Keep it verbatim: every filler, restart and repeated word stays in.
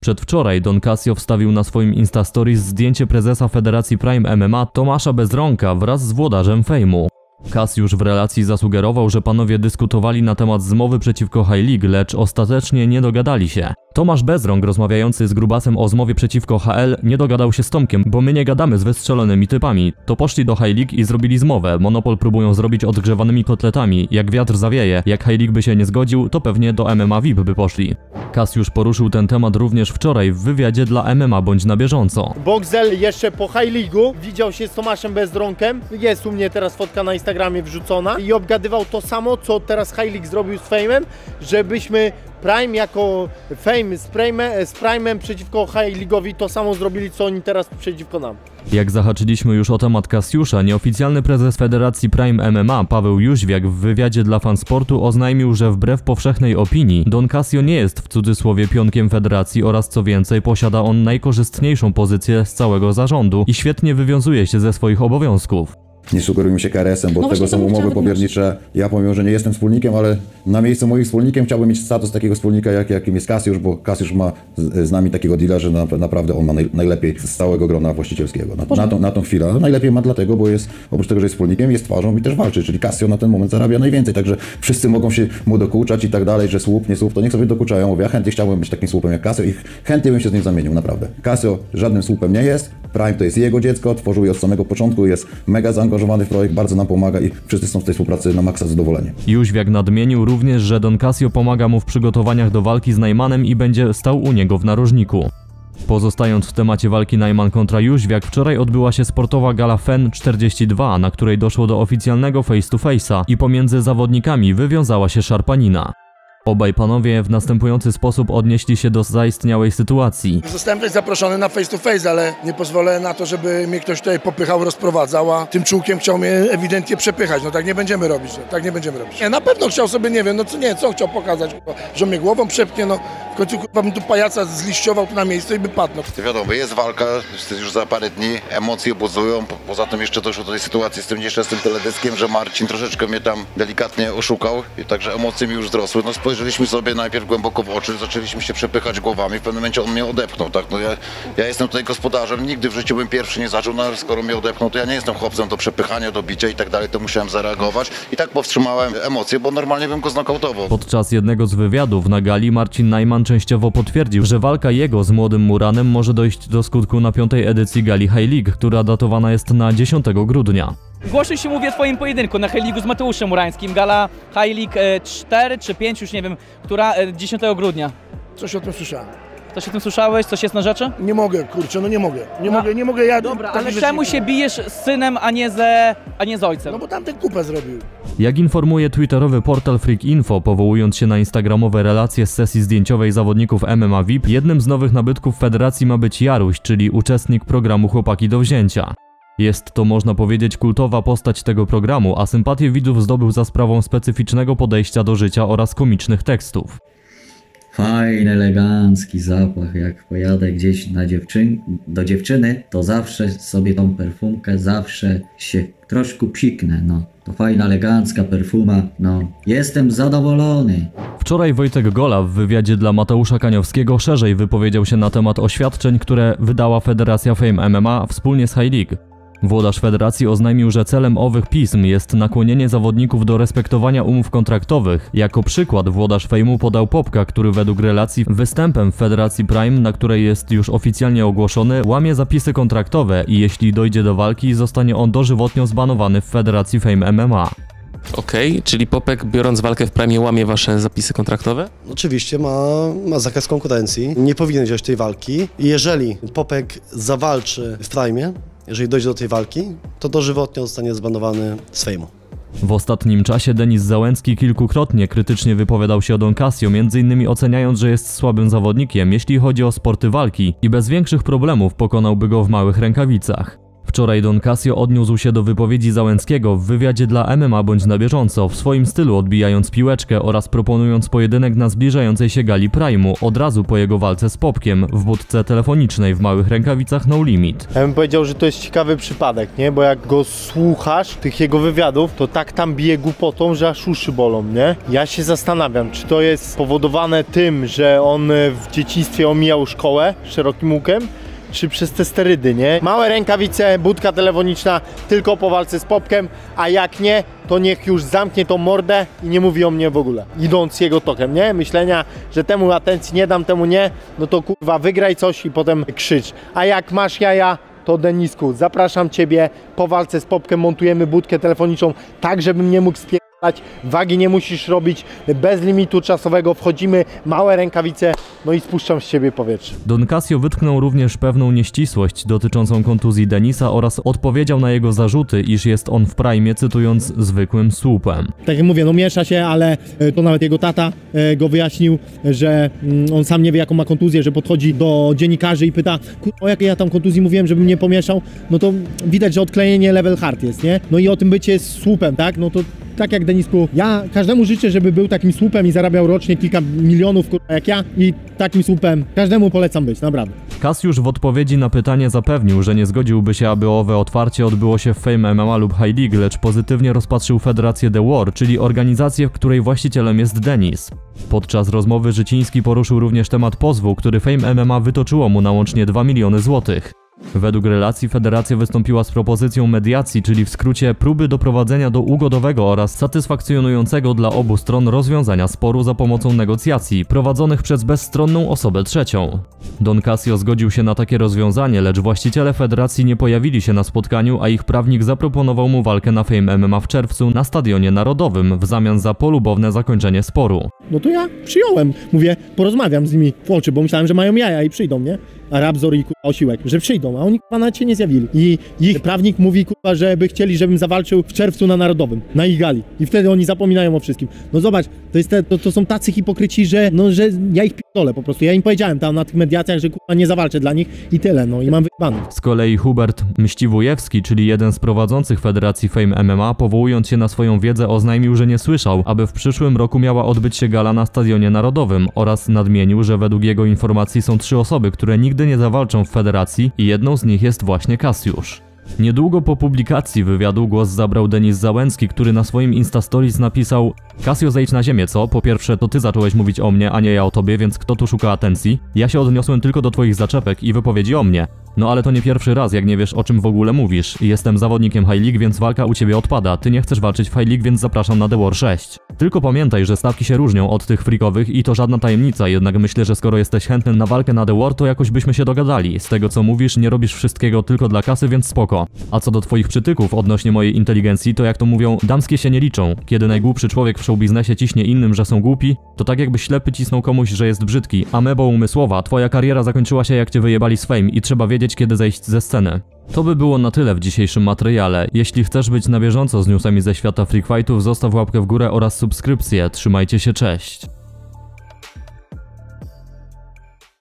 Przedwczoraj Don Casio wstawił na swoim Insta Stories zdjęcie prezesa Federacji Prime M M A Tomasza Bezronka wraz z włodarzem Fejmu. Kasiusz w relacji zasugerował, że panowie dyskutowali na temat zmowy przeciwko High League, lecz ostatecznie nie dogadali się. Tomasz Bezrąk, rozmawiający z Grubasem o zmowie przeciwko H L, nie dogadał się z Tomkiem, bo my nie gadamy z wystrzelonymi typami. To poszli do High League i zrobili zmowę. Monopol próbują zrobić odgrzewanymi kotletami. Jak wiatr zawieje, jak High League by się nie zgodził, to pewnie do M M A V I P by poszli. Kasiusz poruszył ten temat również wczoraj w wywiadzie dla M M A Bądź na bieżąco. Boxel jeszcze po High League'u widział się z Tomaszem Bezronkiem. Jest u mnie teraz fotka na Instagramie wrzucona i obgadywał to samo, co teraz High League zrobił z Fame'em, żebyśmy Prime jako Fame z, Prime, z Prime'em przeciwko High League'owi to samo zrobili, co oni teraz przeciwko nam. Jak zahaczyliśmy już o temat Kasiusza, nieoficjalny prezes Federacji Prime M M A Paweł Jóźwiak w wywiadzie dla Fansportu oznajmił, że wbrew powszechnej opinii Don Casio nie jest w cudzysłowie pionkiem federacji oraz co więcej posiada on najkorzystniejszą pozycję z całego zarządu i świetnie wywiązuje się ze swoich obowiązków. Nie sugerujmy się K R S-em, bo no od tego są umowy powiernicze. Ja pomimo, że nie jestem wspólnikiem, ale na miejscu moich wspólnikiem chciałbym mieć status takiego wspólnika, jak, jakim jest Kasiusz, bo Kasiusz ma z, z nami takiego deala, że na, naprawdę on ma naj, najlepiej z całego grona właścicielskiego. Na, na, tą, na tą chwilę. No, najlepiej ma dlatego, bo jest, oprócz tego, że jest wspólnikiem, jest twarzą i też walczy, czyli Casio na ten moment zarabia najwięcej, także wszyscy mogą się mu dokuczać i tak dalej, że słup, nie słup, to niech sobie dokuczają. Mówię, ja chętnie chciałbym być takim słupem jak Casio i chętnie bym się z nim zamienił, naprawdę. Casio żadnym słupem nie jest, Prime to jest jego dziecko, tworzył je od samego początku, jest mega zaangażowany w projekt, bardzo nam pomaga i wszyscy są z tej współpracy na maksa zadowoleni. Jóźwiak nadmienił również, że Don Casio pomaga mu w przygotowaniach do walki z Najmanem i będzie stał u niego w narożniku. Pozostając w temacie walki Najman kontra Jóźwiak, wczoraj odbyła się sportowa gala F E N czterdzieści dwa, na której doszło do oficjalnego face to face'a i pomiędzy zawodnikami wywiązała się szarpanina. Obaj panowie w następujący sposób odnieśli się do zaistniałej sytuacji. Zostałem też zaproszony na face to face, ale nie pozwolę na to, żeby mnie ktoś tutaj popychał, rozprowadzał, a tym czółkiem chciał mnie ewidentnie przepychać. No tak nie będziemy robić, no, tak nie będziemy robić. Nie, na pewno chciał sobie, nie wiem, no co nie, co chciał pokazać, że mnie głową przepnie, no w końcu kurwa bym tu pajaca zliściował tu na miejsce i by padł. No. Wiadomo, jest walka, już za parę dni, emocje buzują, poza tym jeszcze doszło do tej sytuacji z tym nieszczęsnym teledyskiem, że Marcin troszeczkę mnie tam delikatnie oszukał, i także emocje mi już wzrosły. No, spojrzeliśmy sobie najpierw głęboko w oczy, zaczęliśmy się przepychać głowami, w pewnym momencie on mnie odepchnął, tak, no ja, ja jestem tutaj gospodarzem, nigdy w życiu bym pierwszy nie zaczął, no ale skoro mnie odepchnął, to ja nie jestem chłopcem do przepychania, do bicia i tak dalej, to musiałem zareagować i tak powstrzymałem emocje, bo normalnie bym go znokautował. Podczas jednego z wywiadów na gali Marcin Najman częściowo potwierdził, że walka jego z młodym Muranem może dojść do skutku na piątej edycji gali High League, która datowana jest na dziesiątego grudnia. Głośno się mówi o twoim pojedynku na High League'u z Mateuszem Murańskim, gala High League cztery czy pięć, już nie wiem, która dziesiątego grudnia. Coś o tym słyszałem. Coś o tym słyszałeś? Coś jest na rzeczy? Nie mogę, kurczę, no nie mogę. Nie no, mogę, nie mogę, ja... Dobra, ale czemu się bijesz z synem, a nie, ze, a nie z ojcem? No bo tamten kupę zrobił. Jak informuje twitterowy portal Freak Info, powołując się na instagramowe relacje z sesji zdjęciowej zawodników M M A V I P, jednym z nowych nabytków federacji ma być Jaruś, czyli uczestnik programu Chłopaki do wzięcia. Jest to, można powiedzieć, kultowa postać tego programu, a sympatię widzów zdobył za sprawą specyficznego podejścia do życia oraz komicznych tekstów. Fajny, elegancki zapach, jak pojadę gdzieś na dziewczyn do dziewczyny, to zawsze sobie tą perfumkę, zawsze się troszkę psiknę, no. To fajna, elegancka perfuma, no. Jestem zadowolony. Wczoraj Wojtek Gola w wywiadzie dla Mateusza Kaniowskiego szerzej wypowiedział się na temat oświadczeń, które wydała Federacja Fame M M A wspólnie z High League. Włodarz federacji oznajmił, że celem owych pism jest nakłonienie zawodników do respektowania umów kontraktowych. Jako przykład włodarz Fejmu podał Popka, który według relacji występem w Federacji Prime, na której jest już oficjalnie ogłoszony, łamie zapisy kontraktowe i jeśli dojdzie do walki, zostanie on dożywotnio zbanowany w Federacji Fame M M A. Okej, okay, czyli Popek, biorąc walkę w Prime, łamie wasze zapisy kontraktowe? Oczywiście ma, ma zakaz konkurencji, nie powinien wziąć tej walki. Jeżeli Popek zawalczy w Prime, jeżeli dojdzie do tej walki, to dożywotnio zostanie zbanowany z Fejmu. W ostatnim czasie Denis Załęcki kilkukrotnie krytycznie wypowiadał się o Don Casio, między innymi oceniając, że jest słabym zawodnikiem, jeśli chodzi o sporty walki i bez większych problemów pokonałby go w małych rękawicach. Wczoraj Don Casio odniósł się do wypowiedzi Załęckiego w wywiadzie dla M M A Bądź na bieżąco, w swoim stylu odbijając piłeczkę oraz proponując pojedynek na zbliżającej się gali Prime'u od razu po jego walce z Popkiem w budce telefonicznej w małych rękawicach No Limit. Ja bym powiedział, że to jest ciekawy przypadek, nie? Bo jak go słuchasz, tych jego wywiadów, to tak tam bije głupotą, że aż uszy bolą, nie? Ja się zastanawiam, czy to jest spowodowane tym, że on w dzieciństwie omijał szkołę szerokim łukiem, czy przez te sterydy, nie? Małe rękawice, budka telefoniczna tylko po walce z Popkiem, a jak nie, to niech już zamknie tą mordę i nie mówi o mnie w ogóle. Idąc jego tokiem, nie? Myślenia, że temu atencji nie dam, temu nie, no to kurwa wygraj coś i potem krzycz. A jak masz jaja, to Denisku, zapraszam Ciebie po walce z Popkiem, montujemy budkę telefoniczną tak, żebym nie mógł spierdać. Wagi nie musisz robić, bez limitu czasowego wchodzimy, małe rękawice, no i spuszczam z Ciebie powietrze. Don Casio wytknął również pewną nieścisłość dotyczącą kontuzji Denisa oraz odpowiedział na jego zarzuty, iż jest on w prime, cytując, zwykłym słupem. Tak jak mówię, no miesza się, ale to nawet jego tata go wyjaśnił, że on sam nie wie jaką ma kontuzję, że podchodzi do dziennikarzy i pyta, kurwa, o jakiej ja tam kontuzji mówiłem, żebym nie pomieszał, no to widać, że odklejenie level hard jest, nie? No i o tym bycie słupem, tak? No to tak jak Denisku, ja każdemu życzę, żeby był takim słupem i zarabiał rocznie kilka milionów, kurwa, jak ja, i takim słupem każdemu polecam być, naprawdę. Kasiusz w odpowiedzi na pytanie zapewnił, że nie zgodziłby się, aby owe otwarcie odbyło się w Fame M M A lub High League, lecz pozytywnie rozpatrzył Federację The War, czyli organizację, w której właścicielem jest Denis. Podczas rozmowy Życiński poruszył również temat pozwu, który Fame M M A wytoczyło mu na łącznie dwa miliony złotych. Według relacji federacja wystąpiła z propozycją mediacji, czyli w skrócie próby doprowadzenia do ugodowego oraz satysfakcjonującego dla obu stron rozwiązania sporu za pomocą negocjacji prowadzonych przez bezstronną osobę trzecią. Don Casio zgodził się na takie rozwiązanie, lecz właściciele federacji nie pojawili się na spotkaniu, a ich prawnik zaproponował mu walkę na Fame M M A w czerwcu na Stadionie Narodowym w zamian za polubowne zakończenie sporu. No to ja przyjąłem, mówię, porozmawiam z nimi w oczy, bo myślałem, że mają jaja i przyjdą, nie? A Rabzor i kurwa Osiłek, że przyjdą, a oni kurwa nawet się nie zjawili. I ich prawnik mówi kurwa, że by chcieli, żebym zawalczył w czerwcu na Narodowym, na ich gali. I wtedy oni zapominają o wszystkim. No zobacz, to, jest te, to, to są tacy hipokryci, że no, że ja ich pierdolę po prostu. Ja im powiedziałem tam na tych mediacjach, że kurwa nie zawalczę dla nich i tyle, no i mam wyjebane. Z kolei Hubert Mściwujewski, czyli jeden z prowadzących Federacji Fame M M A, powołując się na swoją wiedzę, oznajmił, że nie słyszał, aby w przyszłym roku miała odbyć się gala na Stadionie Narodowym oraz nadmienił, że według jego informacji są trzy osoby, które nigdy nie zawalczą w federacji i jedną z nich jest właśnie Kasiusz. Niedługo po publikacji wywiadu głos zabrał Denis Załęcki, który na swoim Instastories napisał: Casio, zejdź na ziemię, co? Po pierwsze, to ty zacząłeś mówić o mnie, a nie ja o tobie, więc kto tu szuka atencji? Ja się odniosłem tylko do twoich zaczepek i wypowiedzi o mnie. No ale to nie pierwszy raz, jak nie wiesz, o czym w ogóle mówisz. Jestem zawodnikiem High League, więc walka u ciebie odpada. Ty nie chcesz walczyć w High League, więc zapraszam na The War sześć. Tylko pamiętaj, że stawki się różnią od tych freakowych i to żadna tajemnica, jednak myślę, że skoro jesteś chętny na walkę na The War, to jakoś byśmy się dogadali. Z tego co mówisz, nie robisz wszystkiego tylko dla kasy, więc spoko. A co do twoich przytyków odnośnie mojej inteligencji, to jak to mówią, damskie się nie liczą. Kiedy najgłupszy człowiek w showbiznesie ciśnie innym, że są głupi, to tak jakby ślepy cisnął komuś, że jest brzydki. Amebo umysłowa, twoja kariera zakończyła się, jak cię wyjebali z Fame i trzeba wiedzieć, kiedy zejść ze sceny. To by było na tyle w dzisiejszym materiale. Jeśli chcesz być na bieżąco z newsami ze świata freak fightów, zostaw łapkę w górę oraz subskrypcję. Trzymajcie się, cześć!